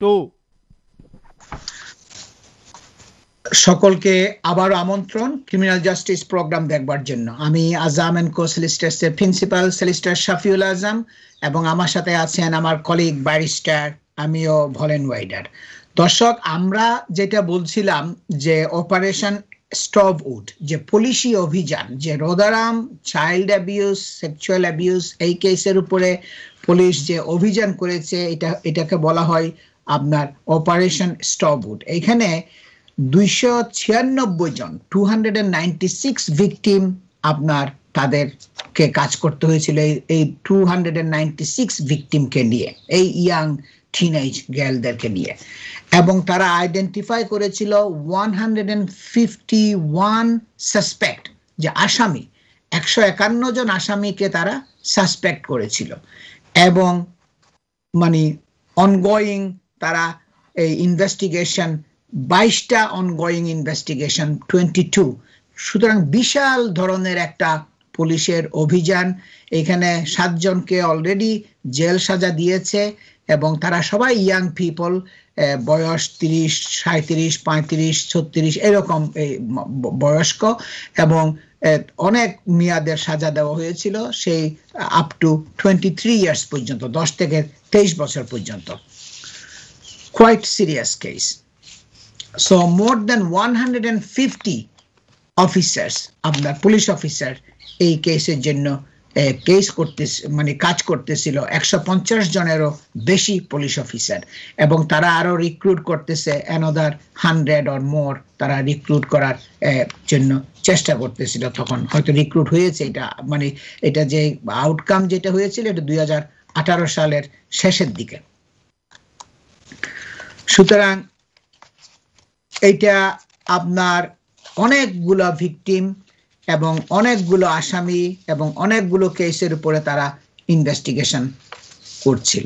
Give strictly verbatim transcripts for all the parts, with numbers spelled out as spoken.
Two. সকলকে আবার আমন্ত্রণ ক্রিমিনাল জাস্টিস প্রোগ্রাম দেখবার জন্য। আমি আজম এন্ড কো সলিসিটরসের প্রিন্সিপাল সলিসিটর শাফিউল আজম এবং আমার সাথে আছেন আমার কলিগ ব্যারিস্টার আমিও ভলেন ওয়াইডার। দর্শক, আমরা যেটা বলছিলাম যে অপারেশন স্টপউড, যে পুলিশি অভিযান, যে Rotherham child abuse, sexual abuse, এই কেসের উপরে পুলিশ যে অভিযান করেছে, এটা এটাকে বলা হয় আপনার অপারেশন স্টপউড। এখানে দুইশো ছিয়ানব্বই জন two hundred ninety six victim আপনার তাদেরকে কাজ করতে হয়েছিল এই টু হান্ড্রেড নাইনটি সিক্স ভিকটিমকে নিয়ে, এই ইয়াং টিনেজ গার্লদেরকে নিয়ে, এবং তারা আইডেন্টিফাই করেছিল one hundred fifty one suspect, যে আসামি একশো একান্ন জন আসামিকে তারা সাসপেক্ট করেছিল, এবং মানে অনগোয়িং তারা এই ইনভেস্টিগেশন বাইশটা অনগোয়িং ইনভেস্টিগেশন টোয়েন্টি টু। সুতরাং বিশাল ধরনের একটা পুলিশের অভিযান। এখানে সাতজনকে অলরেডি জেল সাজা দিয়েছে এবং তারা সবাই ইয়াং পিপল, বয়স তিরিশ, সাঁত্রিশ, পঁয়ত্রিশ, ছত্রিশ এরকম বয়স্ক, এবং অনেক মেয়াদের সাজা দেওয়া হয়েছিল, সেই up to twenty three years পর্যন্ত, দশ থেকে তেইশ বছর পর্যন্ত। Quite serious case. So more than one hundred fifty officers, আপনার পুলিশ অফিসার এই কেসের জন্য কেস করতে মানে কাজ করতেছিল, একশো পঞ্চাশ জনেরও বেশি পুলিশ অফিসার, এবং তারা আরো রিক্রুট করতেছে অ্যানাদার হান্ড্রেড অর মোর, তারা রিক্রুট করার জন্য চেষ্টা করতেছিল। তখন হয়তো রিক্রুট হয়েছে, এটা মানে এটা যে আউটকাম যেটা হয়েছিল এটা দুই হাজার আঠারো সালের শেষের দিকে। সুতরাং এইটা আপনার অনেকগুলো ভিকটিম এবং অনেকগুলো আসামি এবং অনেকগুলো কেসের উপরে তারা ইনভেস্টিগেশন করছিল।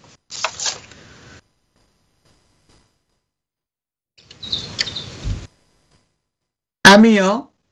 আমিও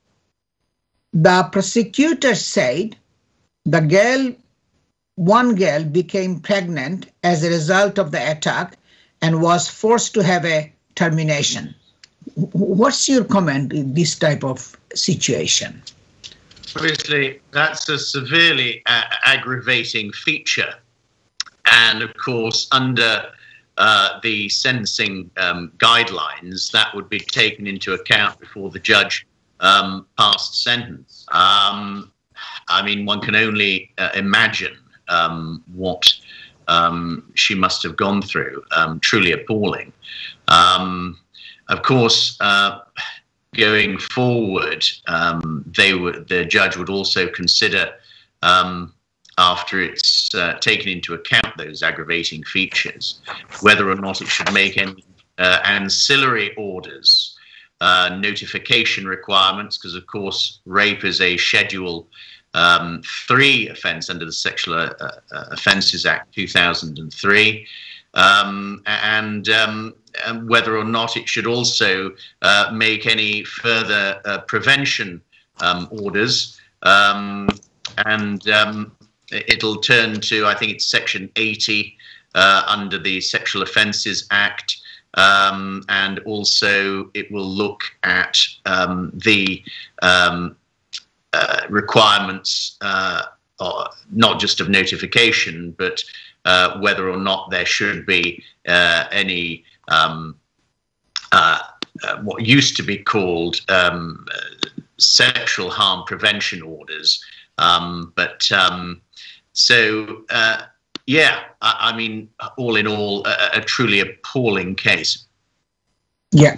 the prosecutor said the girl, one girl became pregnant as a result of the attack and was forced to have a termination. What's your comment in this type of situation? Obviously, that's a severely uh, aggravating feature. And of course, under uh, the sentencing um, guidelines, that would be taken into account before the judge um, passed sentence. Um, I mean, one can only uh, imagine um, what um, she must have gone through. Um, truly appalling. Um, Of course, uh, going forward, um, they would, the judge would also consider, um, after it's uh, taken into account those aggravating features, whether or not it should make any uh, ancillary orders, uh, notification requirements, because of course rape is a Schedule um, three offence under the Sexual uh, uh, Offences Act two thousand three. Um, and um, whether or not it should also uh, make any further uh, prevention um, orders. Um, and um, it'll turn to, I think it's section eighty uh, under the Sexual Offences Act. Um, and also it will look at um, the um, uh, requirements, uh, or not just of notification, but Uh, whether or not there should be uh, any um, uh, uh, what used to be called um, sexual harm prevention orders. Um, but um, so, uh, yeah, I, I mean, all in all, a, a truly appalling case. Yeah.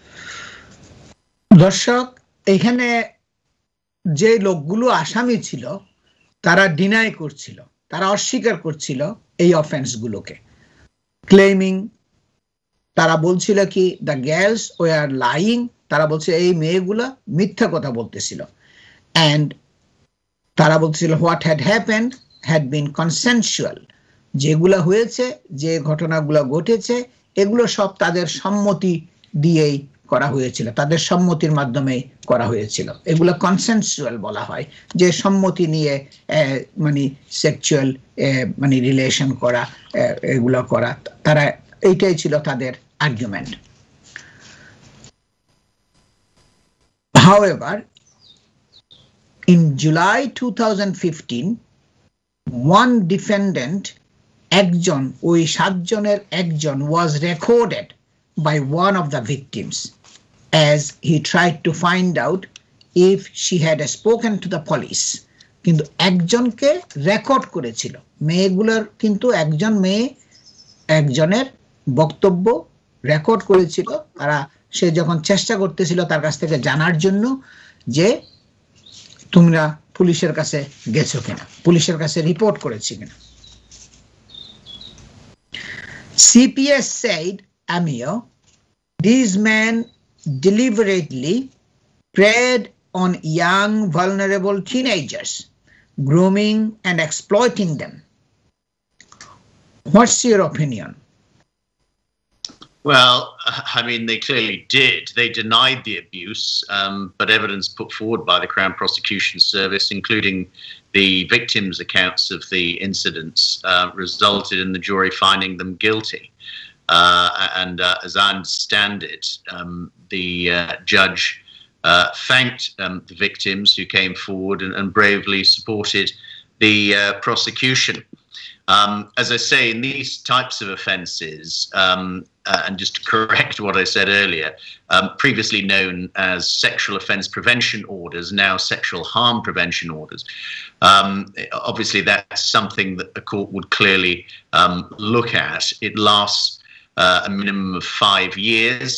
দর্শক, এখানে যে লোকগুলো আসামি ছিল তারা deny করছিল, তারা অস্বীকার করছিল এই অফেন্স গুলোকে, ক্লেমিং, তারা বলছিল কি দ্য গার্লস ওয়ার লাইং, তারা বলছে এই মেয়েগুলা মিথ্যা কথা বলতেছিল, অ্যান্ড তারা বলছিল what had happened had been consensual, যেগুলা হয়েছে, যে ঘটনাগুলো ঘটেছে এগুলো সব তাদের সম্মতি দিয়েই করা হয়েছিল, তাদের সম্মতির মাধ্যমে করা হয়েছিল। এগুলো কনসেনসুয়াল বলা হয়, যে সম্মতি নিয়ে মানে সেক্সুয়াল মানে রিলেশন করা, এগুলো করা, তারা এইটাই ছিল তাদের argument. However, in July two thousand fifteen, one defendant, একজন, ওই সাতজনের একজন, was recorded by one of the victims as he tried to find out if she had spoken to the police. কিন্তু একজনকে রেকর্ড করেছিল, মেয়েগুলোর কিন্তু একজন মেয়ে একজনের বক্তব্য রেকর্ড করেছিল, তারা সে যখন চেষ্টা করতেছিল তার কাছ থেকে জানার জন্য যে তোমরা পুলিশের কাছে গেছো কিনা, পুলিশের কাছে রিপোর্ট করেছি কিনা। C P S said, Amio, these men deliberately preyed on young, vulnerable teenagers, grooming and exploiting them. What's your opinion? Well, I mean, they clearly did. They denied the abuse, um, but evidence put forward by the Crown Prosecution Service, including the victims' accounts of the incidents, uh, resulted in the jury finding them guilty. Uh, and uh, as I understand it, um, the uh, judge uh, thanked um, the victims who came forward and, and bravely supported the uh, prosecution. Um, as I say, in these types of offences, um, uh, and just to correct what I said earlier, um, previously known as sexual offence prevention orders, now sexual harm prevention orders. Um, obviously, that's something that the court would clearly um, look at. It lasts uh, a minimum of five years,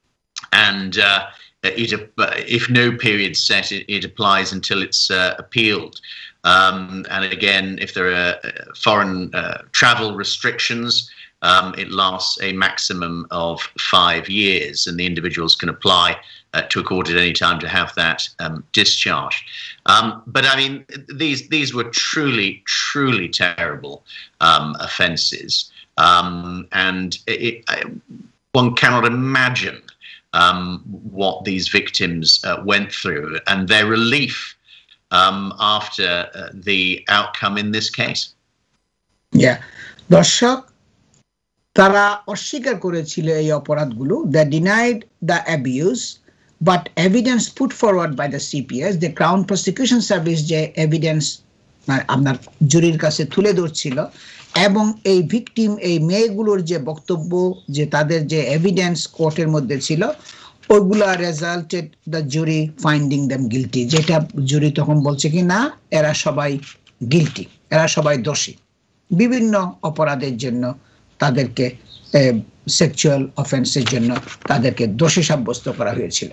and uh, it, if no period set, it, it applies until it's uh, appealed. Um, and again, if there are foreign uh, travel restrictions, um, it lasts a maximum of five years, and the individuals can apply uh, to a court at any time to have that um, discharged. Um, but I mean, these these were truly, truly terrible um, offences, um, and it, it, one cannot imagine um, what these victims uh, went through and their relief Um, after uh, the outcome in this case. Yeah, দর্শক, তারা অস্বীকার করেছিল এই অপরাধগুলো। They denied the abuse, but evidence put forward by the C P S, the Crown Prosecution Service, যে evidence আপনার জুরির কাছে তুলে ধরছিল, এবং এই ভিকটিম, এই মেয়েগুলোর যে বক্তব্য, যে তাদের যে এভিডেন্স কোর্টের মধ্যে ছিল, ওইগুলা resulted the jury finding them guilty, যেটা জুরি তখন বলছে কি না, এরা সবাই গিলটি, এরা সবাই দোষী, বিভিন্ন অপরাধের জন্য তাদেরকে, সেক্সুয়াল অফেন্সের জন্য তাদেরকে দোষী সাব্যস্ত করা হয়েছিল।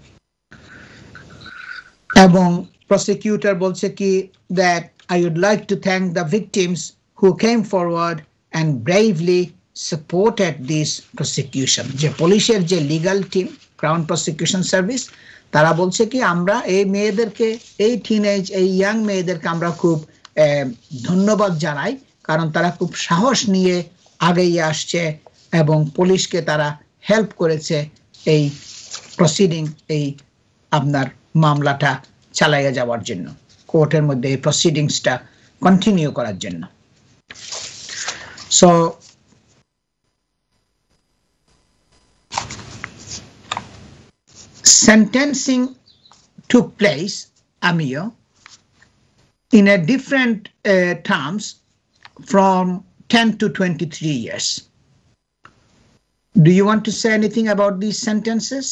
এবং প্রসিকিউটর বলছে কি, that I would like to thank the victims who came forward and bravely supported this prosecution. যে পুলিশের যে legal team, crown prosecution service, তারা বলছে কি, আমরা এই মেয়েদেরকে, এই টিনেজ, এই ইয়াং মেয়েদেরকে আমরা খুব ধন্যবাদ জানাই, কারণ তারা খুব সাহস নিয়ে আগেই আসছে এবং পুলিশকে তারা হেল্প করেছে এই প্রসিডিং, এই আপনার মামলাটা চালাইয়া যাওয়ার জন্য, কোর্টের মধ্যে এই প্রসিডিংসটা কন্টিনিউ করার জন্য। So sentencing took place, Amio, in a different uh, terms from ten to twenty-three years. Do you want to say anything about these sentences?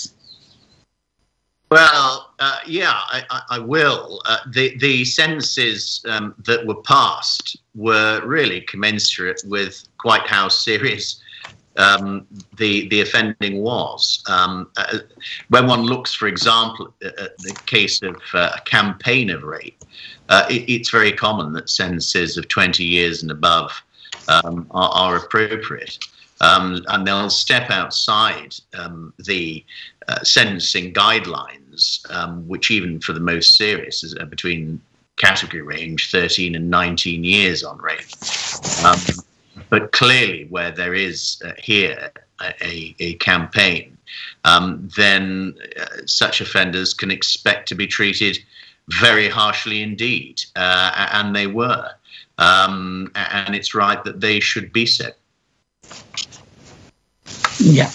Well, uh, yeah, I, I, I will. Uh, the, the sentences um, that were passed were really commensurate with quite how serious Um, the the offending was. Um, uh, when one looks, for example, at the case of uh, a campaign of rape, uh, it, it's very common that sentences of twenty years and above um, are, are appropriate, um, and they'll step outside um, the uh, sentencing guidelines, um, which even for the most serious is uh, between category range thirteen and nineteen years on rape. Um, But clearly, where there is uh, here a, a campaign, um, then uh, such offenders can expect to be treated very harshly indeed, uh, and they were. Um, and it's right that they should be so. Yeah.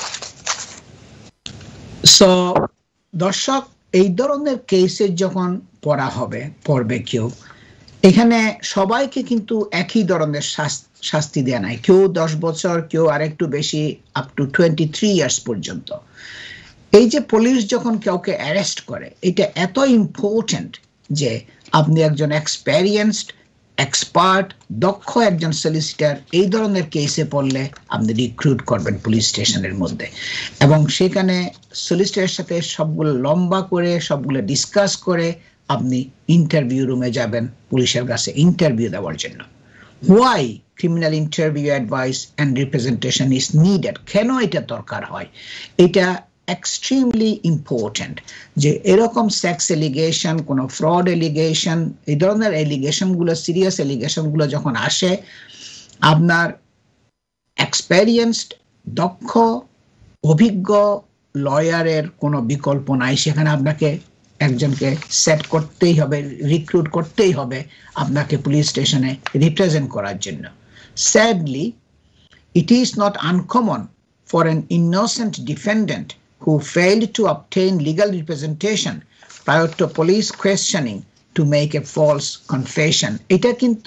So দর্শক এই ধরনের কেসে যখন পড়া হবে পড়বে কেউ, এখানে সবাইকে কিন্তু একই ধরনের শাস্তি দেয়া নাই, কেউ দশ বছর, কেউ আরেকটু বেশি, up to twenty three years পর্যন্ত। এই যে পুলিশ যখন কাউকে অ্যারেস্ট করে, এটা এত ইম্পর্টেন্ট যে আপনি একজন এক্সপেরিয়েন্সড, এক্সপার্ট, দক্ষ একজন সলিসিটার এই ধরনের কেসে পড়লে আপনি রিক্রুট করবেন পুলিশ স্টেশনের মধ্যে, এবং সেখানে সলিসিটারের সাথে সবগুলো লম্বা করে সবগুলো ডিসকাস করে আপনি ইন্টারভিউ রুমে যাবেন পুলিশের কাছে ইন্টারভিউ দেওয়ার জন্য। Why criminal interview advice and representation is needed, কেন এটা দরকার হয়, এটা এক্সট্রিমলি ইম্পর্টেন্ট। যে এরকম সেক্স এলিগেশন, কোনো ফ্রড এলিগেশন, এই ধরনের এলিগেশনগুলো, সিরিয়াস এলিগেশনগুলো যখন আসে, আপনার এক্সপেরিয়েন্সড, দক্ষ, অভিজ্ঞ লয়ারের কোনো বিকল্প নাই। সেখানে আপনাকে একজনকে সেট করতেই হবে, রিক্রুট করতেই হবে আপনাকে পুলিশ স্টেশনে রিপ্রেজেন্ট করার জন্য। Sadly, it is not uncommon for an innocent defendant who failed to obtain legal representation prior to police questioning to make a false confession. এটা কিন্তু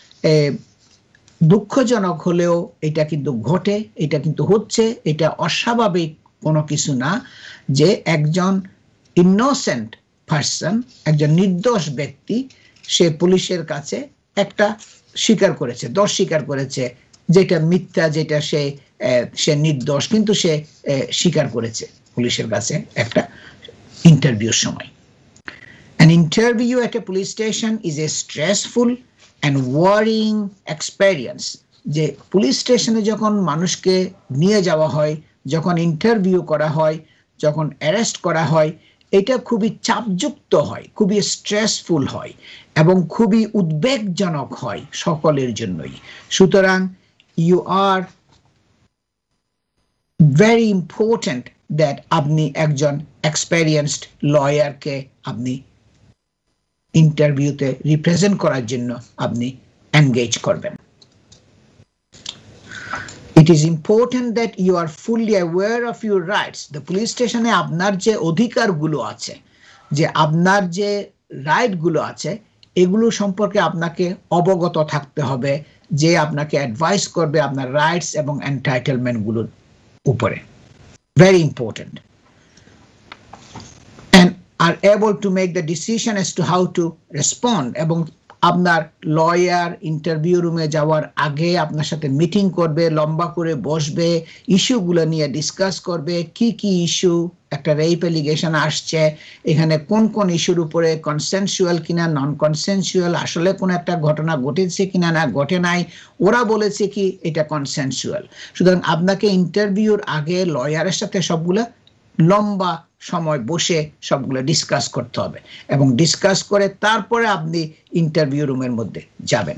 দুঃখজনক হলেও এটা কিন্তু ঘটে, এটা কিন্তু হচ্ছে, এটা অস্বাভাবিক কোনো কিছু না যে একজন ইনোসেন্ট পারসন, একজন নির্দোষ ব্যক্তি, সে পুলিশের কাছে একটা স্বীকার করেছে, দোষ স্বীকার করেছে, যেটা মিথ্যা, যেটা সে সে নির্দোষ, কিন্তু সে স্বীকার করেছে পুলিশের কাছে একটা ইন্টারভিউর সময়। An interview at a police station is a stressful and worrying experience. যে পুলিশ স্টেশনে যখন মানুষকে নিয়ে যাওয়া হয়, যখন ইন্টারভিউ করা হয়, যখন অ্যারেস্ট করা হয়, এটা খুবই চাপযুক্ত হয়, খুবই স্ট্রেসফুল হয় এবং খুবই উদ্বেগজনক হয় সকলের জন্যই। সুতরাং you are very important that আপনি একজন এক্সপেরিয়েন্সড লয়ারকে আপনি ইন্টারভিউতে রিপ্রেজেন্ট করার জন্য আপনি এনগেজ করবেন। It is important that you are fully aware of your rights. The police station এ আপনার যে অধিকারগুলো আছে, যে আপনার যে রাইটগুলো আছে, এগুলো সম্পর্কে আপনাকে অবগত থাকতে হবে, যে আপনাকে অ্যাডভাইস করবে আপনার রাইটস এবং এন্টাইটেলমেন্টগুলোর উপরে। Very important. And are able to make the decision as to how to respond. এবং আপনার লয়ার ইন্টারভিউ রুমে যাওয়ার আগে আপনার সাথে মিটিং করবে, লম্বা করে বসবে, ইস্যুগুলো নিয়ে ডিসকাস করবে, কি কি ইস্যু, একটা রেপ এলিগেশন আসছে, এখানে কোন কোন ইস্যুর উপরে কনসেনসুয়াল কিনা, নন কনসেনসুয়াল, আসলে কোন একটা ঘটনা ঘটেছে কিনা, না ঘটে নাই, ওরা বলেছে কি এটা কনসেনসুয়াল। সুতরাং আপনাকে ইন্টারভিউর আগে লয়ারের সাথে সবগুলো লম্বা সময় বসে সবগুলো ডিসকাস করতে হবে, এবং ডিসকাস করে তারপরে আপনি ইন্টারভিউ রুমের মধ্যে যাবেন।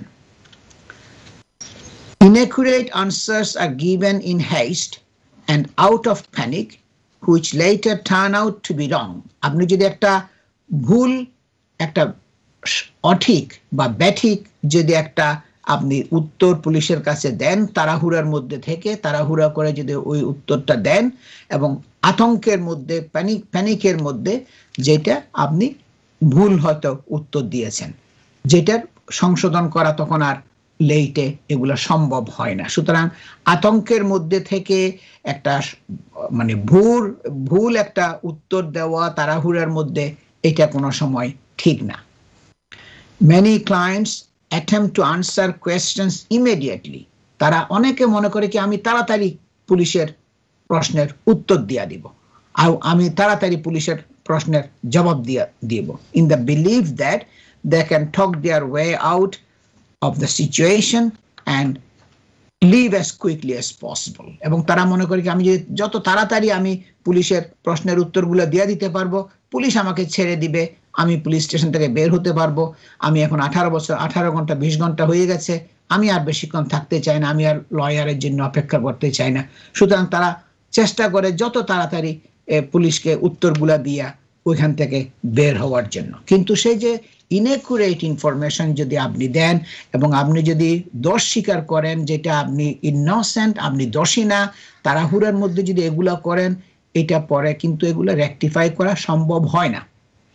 Inaccurate answers are given in haste and out of panic, which later turn out to be wrong. আপনি যদি একটা ভুল, একটা অঠিক বা ব্যাঠিক যদি একটা আপনি উত্তর পুলিশের কাছে দেন, তাড়াহুড়ার মধ্যে থেকে তাড়াহুড়া করে যদি ওই উত্তরটা দেন এবং আতঙ্কের মধ্যে, প্যানিক প্যানিকের মধ্যে, যেটা আপনি ভুল হয়তো উত্তর দিয়েছেন, যেটার সংশোধন করা তখন আর লেটে এগুলো সম্ভব হয় না। সুতরাং আতঙ্কের মধ্যে থেকে একটা মানে ভুল ভুল একটা উত্তর দেওয়া তাড়াহুড়ার মধ্যে, এটা কোনো সময় ঠিক না। Many clients attempt to answer questions immediately. তারা অনেকে মনে করে কি আমি তাড়াতাড়ি পুলিশের প্রশ্নের উত্তর দিয়া দিব, আর আমি তাড়াতাড়ি পুলিশের প্রশ্নের জবাব দিয়া দিব, in the belief that they can talk their way out of the situation and leave as quickly as possible. এবং তারা মনে করে কি আমি যদি যত তাড়াতাড়ি আমি পুলিশের প্রশ্নের উত্তরগুলো দিয়ে দিতে পারবো, পুলিশ আমাকে ছেড়ে দিবে, আমি পুলিশ স্টেশন থেকে বের হতে পারবো, আমি এখন আঠারো বছর আঠারো ঘন্টা বিশ ঘন্টা হয়ে গেছে, আমি আর বেশিক্ষণ থাকতে চাই না, আমি আর লয়ারের জন্য অপেক্ষা করতে চাই না। সুতরাং তারা চেষ্টা করে যত তাড়াতাড়ি পুলিশকে উত্তরগুলা দিয়া ওইখান থেকে বের হওয়ার জন্য। কিন্তু সেই যে ইনএকুরেট ইনফরমেশন যদি আপনি দেন এবং আপনি যদি দোষ স্বীকার করেন যেটা আপনি ইনোসেন্ট, আপনি দোষী না, তাড়াহুড়োর মধ্যে যদি এগুলো করেন, এটা পরে কিন্তু এগুলো রেকটিফাই করা সম্ভব হয় না।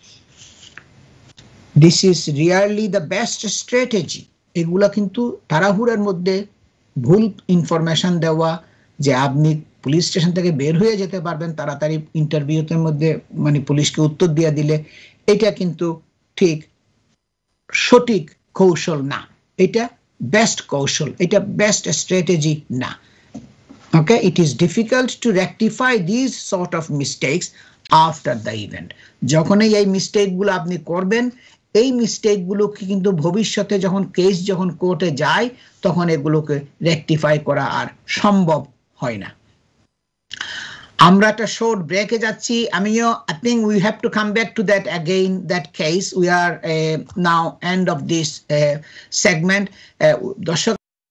This is really the best strategy. এগুলা কিন্তু তাড়াহুড়োর মধ্যে ভুল ইনফরমেশন দেওয়া, যে আপনি পুলিশ স্টেশন থেকে বের হয়ে যেতে পারবেন তাড়াতাড়ি ইন্টারভিউতে মধ্যে, মানে পুলিশকে উত্তর দিয়ে দিলে, এটা কিন্তু ঠিক সঠিক কৌশল না, এটা বেস্ট কৌশল, এটা বেস্ট স্ট্র্যাটেজি না। Okay, it is difficult to rectify these sort of mistakes after the event. যখনই এই মিস্টেকগুলো আপনি করবেন, এই মিস্টেকগুলোকে কিন্তু ভবিষ্যতে যখন কেস যখন কোর্টে যায় তখন এগুলোকে রেকটিফাই করা আর সম্ভব হয় না। আমরা একটা শর্ট ব্রেকে যাচ্ছি। আমিও I think we have to come back to that again, that case. We are uh, now end of this uh, segment. দর্শক,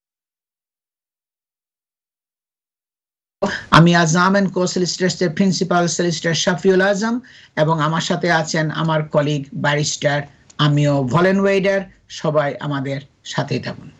আমি আজম এন্ড কো সলিসিটরসের প্রিন্সিপাল সলিসিটর শাফিউল আজম, এবং আমার সাথে আছেন আমার কলিগ ব্যারিস্টার আমিও ভলেন ওয়েডার। সবাই আমাদের সাথেই থাকুন।